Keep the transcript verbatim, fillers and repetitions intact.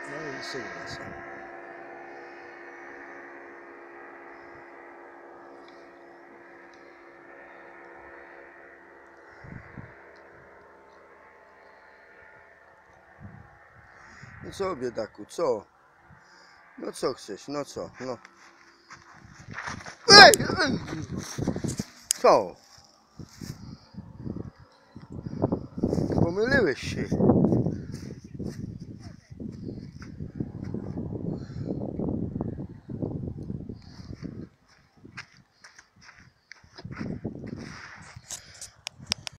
No i sukces. No co, biedaku, co? No co chcesz, no co, no. Ej! Ej! Co? Pomyliłeś się.